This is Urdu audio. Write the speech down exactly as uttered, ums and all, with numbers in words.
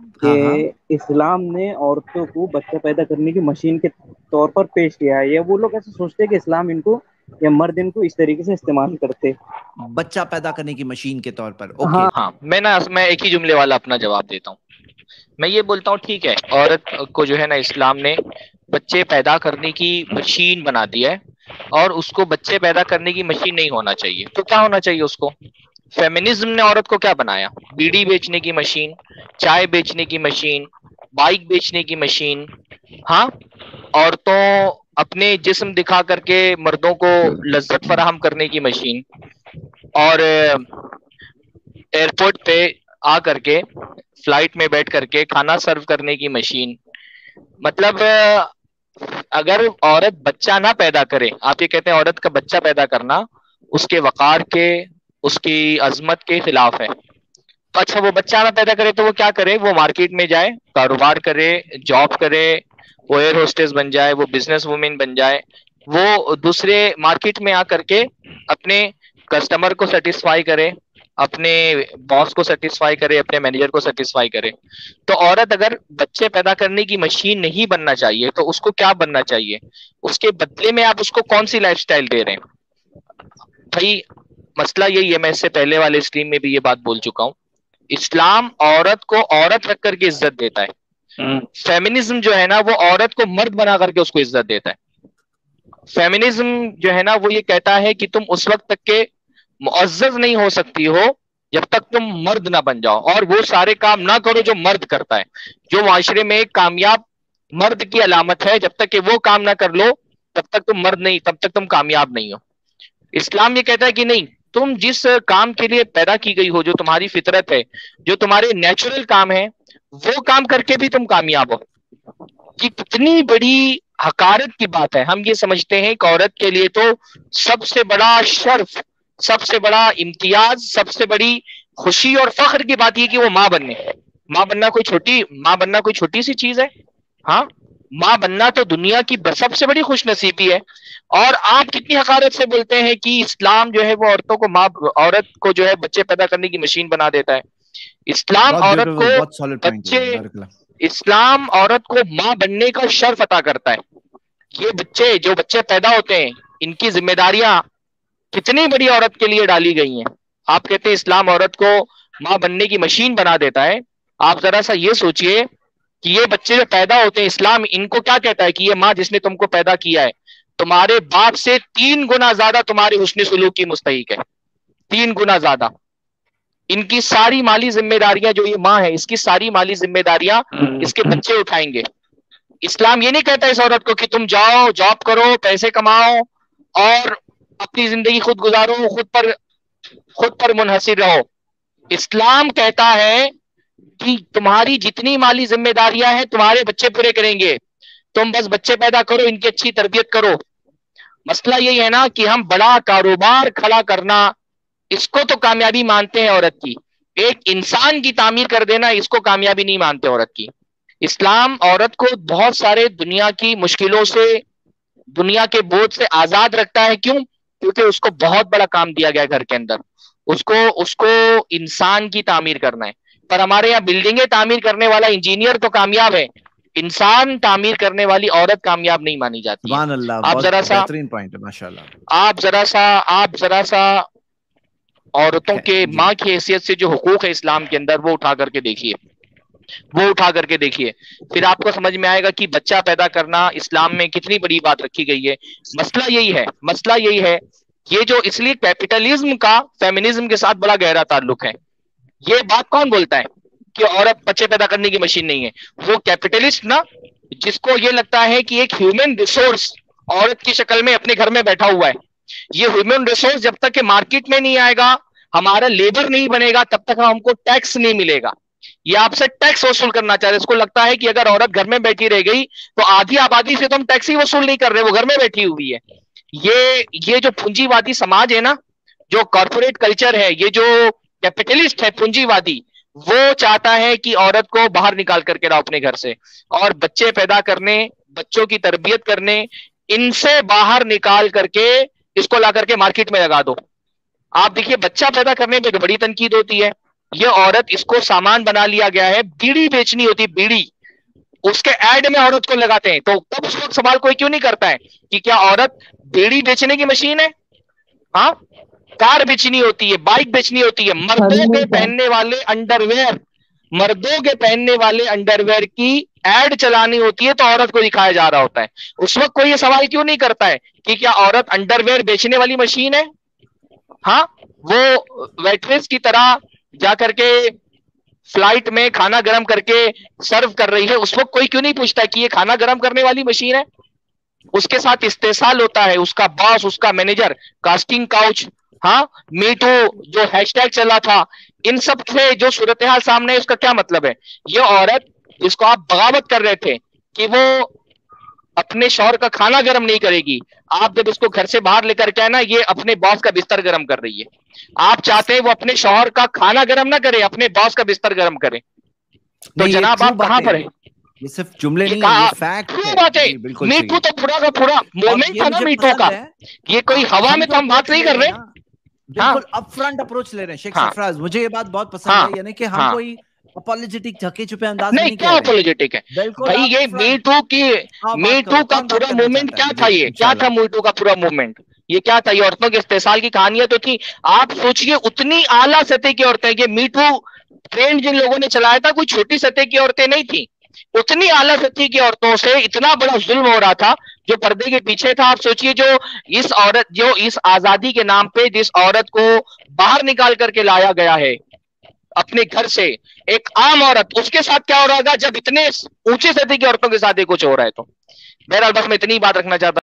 کہ ہاں ہاں اسلام نے عورتوں کو بچہ پیدا کرنے کی مشین کے طور پر پیش کیا ہے، یا وہ لوگ ایسے سوچتے ہیں کہ اسلام ان کو یا مرد ان کو اس طریقے سے استعمال کرتے؟ بچہ پیدا کرنے کی مشین کے طور پر، اوکے۔ ہاں ہاں میں نا میں ایک ہی جملے والا اپنا جواب دیتا ہوں۔ میں یہ بولتا ہوں ٹھیک ہے، عورت کو جو ہے نا اسلام نے بچے پیدا کرنے کی مشین بنا دیا ہے، اور اس کو بچے پیدا کرنے کی مشین نہیں ہونا چاہیے، تو کیا ہونا چاہیے اس کو؟ فیمنزم نے عورت کو کیا بنایا؟ بیڑی بیچنے کی مشین، چائے بیچنے کی مشین، بائک بیچنے کی مشین، ہاں، عورتوں اپنے جسم دکھا کر کے مردوں کو لذت فراہم کرنے کی مشین، اور ایئرپورٹ پہ آ کر کے فلائٹ میں بیٹھ کر کے کھانا سرو کرنے کی مشین۔ مطلب اگر عورت بچہ نہ پیدا کرے، آپ یہ کہتے ہیں عورت کا بچہ پیدا کرنا اس کے وقار کے، اس کی عظمت کے خلاف ہے، تو اچھا وہ بچہ نہ پیدا کرے تو وہ کیا کرے؟ وہ مارکیٹ میں جائے، کاروبار کرے، جاب کرے، وہ ایئر ہوسٹس بن جائے، وہ بزنس وومین بن جائے، وہ دوسرے مارکیٹ میں آ کر کے اپنے کسٹمر کو سیٹسفائی کرے، اپنے باس کو سیٹسفائی کرے، اپنے مینیجر کو سیٹسفائی کرے۔ تو عورت اگر بچے پیدا کرنے کی مشین نہیں بننا چاہیے تو اس کو کیا بننا چاہیے؟ اس کے بدلے میں آپ اس کو کون سی لائف سٹائل دے رہے ہیں بھائی؟ مسئلہ یہی ہے، میں اس سے پہلے والے اسٹریم میں بھی یہ بات بول چکا ہوں، اسلام عورت کو عورت رکھ کر کے عزت دیتا ہے، فیمنزم جو ہے نا وہ عورت کو مرد بنا کر کے اس کو عزت دیتا ہے۔ فیمنزم جو ہے نا وہ یہ کہتا ہے کہ تم اس وقت تک کے معزز نہیں ہو سکتی ہو جب تک تم مرد نہ بن جاؤ، اور وہ سارے کام نہ کرو جو مرد کرتا ہے۔ جو معاشرے میں ایک کامیاب مرد کی علامت ہے، جب تک کہ وہ کام نہ کر لو تب تک تم مرد نہیں، تب تک تم کامیاب نہیں ہو۔ اسلام یہ کہتا ہے کہ نہیں، تم جس کام کے لیے پیدا کی گئی ہو، جو تمہاری فطرت ہے، جو تمہارے نیچرل کام ہے، وہ کام کر کے بھی تم کامیاب ہو۔ یہ کتنی بڑی حقارت کی بات ہے! ہم یہ سمجھتے ہیں کہ عورت کے لیے تو سب سے بڑا شرف، سب سے بڑا امتیاز، سب سے بڑی خوشی اور فخر کی بات یہ کہ وہ ماں بننے، ماں بننا کوئی چھوٹی ماں بننا کوئی چھوٹی سی چیز ہے؟ ہاں، ماں بننا تو دنیا کی سب سے بڑی خوش نصیبی ہے۔ اور آپ کتنی حقارت سے بولتے ہیں کہ اسلام جو ہے وہ عورتوں کو ماں عورت کو جو ہے بچے پیدا کرنے کی مشین بنا دیتا ہے۔ اسلام بہت عورت کو بیوٹیفل، بہت سالڈ پوائنٹ ہے، بچے بارک اللہ۔ اسلام عورت کو ماں بننے کا شرف عطا کرتا ہے۔ یہ بچے جو بچے پیدا ہوتے ہیں، ان کی ذمہ داریاں کتنی بڑی عورت کے لیے ڈالی گئی ہیں۔ آپ کہتے ہیں اسلام عورت کو ماں بننے کی مشین بنا دیتا ہے، آپ ذرا سا یہ سوچئے کہ یہ بچے جو پیدا ہوتے ہیں، اسلام ان کو کیا کہتا ہے کہ یہ ماں جس نے تم کو پیدا کیا ہے تمہارے باپ سے تین گنا زیادہ تمہاری حسن سلوک کی مستحق ہے، تین گنا زیادہ۔ ان کی ساری مالی ذمہ داریاں، جو یہ ماں ہے اس کی ساری مالی ذمہ داریاں اس کے بچے اٹھائیں گے۔ اسلام یہ نہیں کہتا اس عورت کو کہ تم جاؤ جاب کرو، پیسے کماؤ اور اپنی زندگی خود گزارو، خود پر خود پر منحصر رہو۔ اسلام کہتا ہے کہ تمہاری جتنی مالی ذمہ داریاں ہیں تمہارے بچے پورے کریں گے، تم بس بچے پیدا کرو، ان کی اچھی تربیت کرو۔ مسئلہ یہی ہے نا کہ ہم بڑا کاروبار کھڑا کرنا، اس کو تو کامیابی مانتے ہیں عورت کی، ایک انسان کی تعمیر کر دینا اس کو کامیابی نہیں مانتے عورت کی۔ اسلام عورت کو بہت سارے دنیا کی مشکلوں سے، دنیا کے بوجھ سے آزاد رکھتا ہے۔ کیوں؟ کیونکہ اس کو بہت بڑا کام دیا گیا گھر کے اندر، اس کو اس کو انسان کی تعمیر کرنا ہے۔ پر ہمارے یہاں بلڈنگیں تعمیر کرنے والا انجینئر تو کامیاب ہے، انسان تعمیر کرنے والی عورت کامیاب نہیں مانی جاتی ہے۔ سبحان اللہ، آپ بہت ذرا سا بہترین پوائنٹ ہے، ماشاء اللہ۔ آپ ذرا سا آپ ذرا سا عورتوں کے جی ماں کی حیثیت سے جو حقوق ہے اسلام کے اندر وہ اٹھا کر کے دیکھیے، وہ اٹھا کر کے دیکھیے، پھر آپ کو سمجھ میں آئے گا کہ بچہ پیدا کرنا اسلام میں کتنی بڑی بات رکھی گئی ہے۔ مسئلہ یہی ہے مسئلہ یہی ہے یہ جو اس لیے کیپٹلزم کا فیمنزم کے ساتھ بڑا گہرا تعلق ہے۔ یہ بات کون بولتا ہے کہ عورت بچے پیدا کرنے کی مشین نہیں ہے؟ وہ کیپٹلسٹ نا، جس کو یہ لگتا ہے کہ ایک ہیومن ریسورس عورت کی شکل میں اپنے گھر میں بیٹھا ہوا ہے۔ یہ ہیومن ریسورس جب تک کہ مارکیٹ میں نہیں آئے گا، ہمارا لیبر نہیں بنے گا، تب تک ہم کو ٹیکس نہیں ملے گا۔ یہ آپ سے ٹیکس وصول کرنا چاہ رہے، اس کو لگتا ہے کہ اگر عورت گھر میں بیٹھی رہ گئی تو آدھی آبادی سے تو ہم ٹیکس ہی وصول نہیں کر رہے، وہ گھر میں بیٹھی ہوئی ہے۔ یہ یہ جو پونجی وادی سماج ہے نا، جو کارپوریٹ کلچر ہے، یہ جو کیپٹلسٹ ہے پونجی وادی، وہ چاہتا ہے کہ عورت کو باہر نکال کر کے لاؤ اپنے گھر سے، اور بچے پیدا کرنے، بچوں کی تربیت کرنے، ان سے باہر نکال کر کے اس کو لا کر کے مارکیٹ میں لگا دو۔ آپ دیکھیے بچہ پیدا کرنے میں بڑی تنقید ہوتی ہے، یہ عورت اس کو سامان بنا لیا گیا ہے. بیڑی بیچنی ہوتی بیڑی, اس کے ایڈ میں عورت کو لگاتے ہیں, تو تب اس وقت سوال کوئی کیوں نہیں کرتا ہے کہ کیا عورت بیڑی بیچنے کی مشین ہے؟ ہاں, کار بیچنی ہوتی ہے, بائک بیچنی ہوتی ہے, مردوں کے پہننے والے انڈر ویئر, مردوں کے پہننے والے انڈر ویئر کی ایڈ چلانی ہوتی ہے تو عورت کو دکھایا جا رہا ہوتا ہے. اس وقت کوئی یہ سوال کیوں نہیں کرتا ہے کہ کیا عورت انڈر ویئر بیچنے والی مشین ہے؟ ہاں, وہ ویٹریس کی طرح جا کر کے فلائٹ میں کھانا گرم کر کے سرو کر رہی ہے, اس وقت کوئی کیوں نہیں پوچھتا کہ یہ کھانا گرم کرنے والی مشین ہے؟ اس کے ساتھ استحصال ہوتا ہے, اس کا باس, اس کا مینیجر, کاسٹنگ کاؤچ, ہاں, میٹو جو ہیش ٹیگ چلا تھا, ان سب سے جو صورتحال سامنے ہے اس کا کیا مطلب ہے؟ یہ عورت جس کو آپ بغاوت کر رہے تھے کہ وہ اپنے شوہر کا کھانا گرم نہیں کرے گی, آپ جب اس کو گھر سے باہر لے کر کے آئے نا, یہ اپنے باس کا بستر گرم کر رہی ہے. آپ چاہتے ہیں وہ اپنے شوہر کا کھانا گرم نہ کرے, اپنے باس کا بستر گرم کرے. تو جناب آپ کہاں پر ہیں؟ یہ صرف جملے نہیں, یہ فیکٹ بات ہے. بالکل. میٹو تو پورا کا پورا مومنٹ تھا نا میٹو کا, یہ کوئی ہوا میں تو ہم بات نہیں کر رہے. بالکل اپ فرنٹ اپروچ لے رہے ہیں شیخ سرفراز, مجھے یہ بات بہت پسند ہے, یعنی کہ ہم کوئی اپالوجیٹک جھکے چھپے انداز میں نہیں کہہ رہے. اپالوجیٹک ہے بھائی, یہ میٹو کی میٹو کا پورا موومنٹ کیا تھا, یہ کیا تھا میٹو کا پورا موومنٹ, یہ کیا تھا؟ یہ عورتوں کے استحصال کی کہانیاں تو تھی. آپ سوچئے اتنی اعلیٰ سطح کی عورتیں, یہ میٹو ٹرینڈ جن لوگوں نے چلایا تھا کوئی چھوٹی سطح کی عورتیں نہیں تھی, اتنی اعلیٰ سطح کی عورتوں سے اتنا بڑا ظلم ہو رہا تھا جو پردے کے پیچھے تھا. آپ سوچئے جو اس عورت, جو اس آزادی کے نام پہ جس عورت کو باہر نکال کر کے لایا گیا ہے اپنے گھر سے, ایک عام عورت, اس کے ساتھ کیا ہو رہا ہوگا جب اتنے اونچے سطح کی عورتوں کے ساتھ کچھ ہو رہا ہے. تو بہرحال بس میں اتنی بات رکھنا چاہتا ہوں.